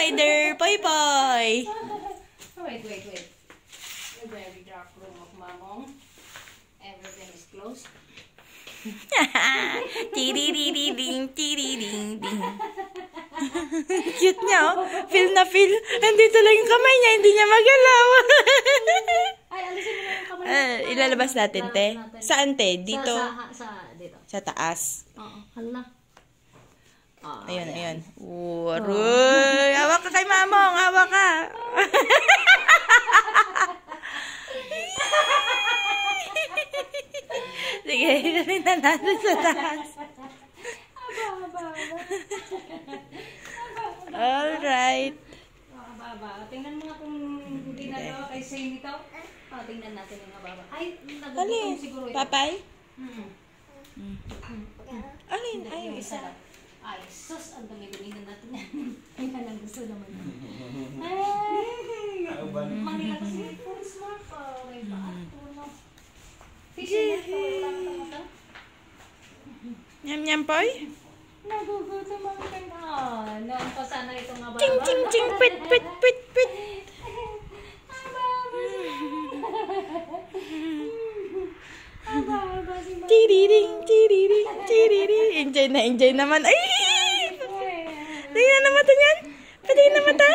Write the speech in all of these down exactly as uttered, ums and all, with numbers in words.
Rider. Bye-bye. Wait, wait, wait. The very dark room of Mamong. Everything is closed. Tiri-ri-ri-ding, tiri-ding-ding. Cute niya, oh. Feel na feel. Andito lang yung kamay niya, hindi niya magalaw. Ay, alisin mo na yung kamay. Uh, ilalabas natin, te. Saan, te? Dito? Sa, sa, sa, dito. Sa taas. Oo, hala. Oh, ayun, ayun. Oh, aroy. Hawak ka kay Mamong. Hawak ka. Sige, ilapin na natin sa taas. Aba, aba, aba. Alright. Aba, aba. Tingnan mo nga kung hindi na daw kay Shane ito. Oh, tingnan natin yung aba. Ay, nagugutom siguro ito. Papay? Hmm. Hmm. Alin? Ay, yung isa. Ay, sus, ang dami-dami na natin yan. Ay, halang gusto naman. Ay, Manila kasi, full smart pa. May baat po, no? Fishing net pa, wala ka tamata. Nyam-nyam, Poy? Nagugutom ang kanya. Noon pa sana itong aba. Ching, ching, ching, pit, pit, pit, pit. Aba, aba, aba, si Mama. Tiriring, tiriring, tiriring. Enjoy na, enjoy naman. Ay! Tingnan na mata niyan. Patingin na mata.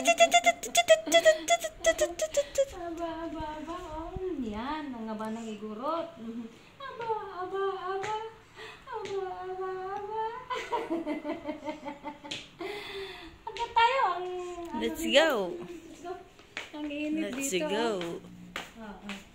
Aba, aba, aba. Oh, yan. Ang aba nang igurot. Aba, aba, aba. Aba, aba, aba. Agad tayo. Ang, Let's go. Let's go. Ang init Let's dito. go. Oo.